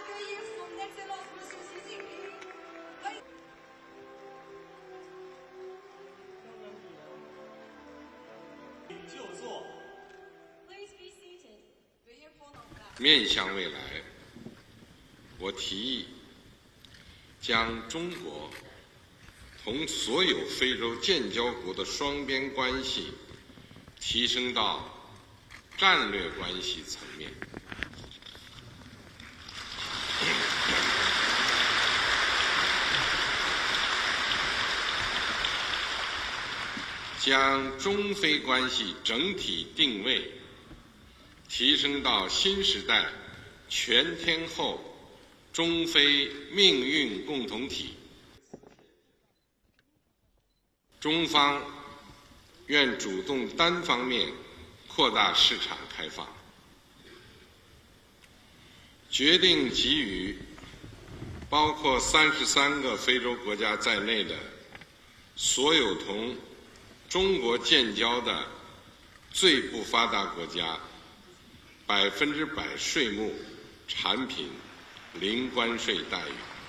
accueillir son Excellence Monsieur Xi Jinping. 就座。 Please be seated. Veuillez prendre place. 面向未来，我提议将中国同所有非洲建交国的双边关系提升到战略关系层面。将中非关系整体定位提升到新时代全天候中非命运共同体。中方愿主动单方面扩大市场开放，决定给予包括33个非洲国家在内的所有同中国建交的最不发达国家100%税目产品零关税待遇。